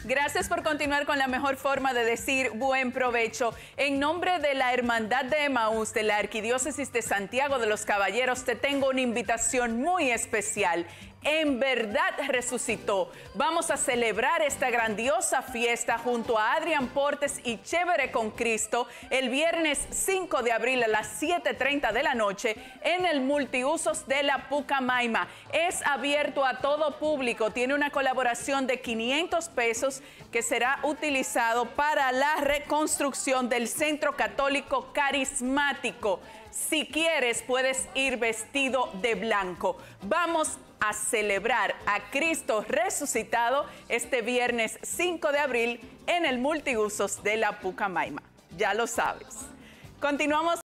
Gracias por continuar con la mejor forma de decir buen provecho. En nombre de la Hermandad de Emaús de la Arquidiócesis de Santiago de los Caballeros, te tengo una invitación muy especial. En verdad resucitó. Vamos a celebrar esta grandiosa fiesta junto a Adrián Portes y Chévere con Cristo el viernes 5 de abril a las 7:30 de la noche en el Multiusos de la Pucamaima. Es abierto a todo público, tiene una colaboración de 500 pesos que será utilizado para la reconstrucción del Centro Católico Carismático. Si quieres, puedes ir vestido de blanco. Vamos a celebrar a Cristo resucitado este viernes 5 de abril en el Multiusos de la Pucamaima. Ya lo sabes. Continuamos.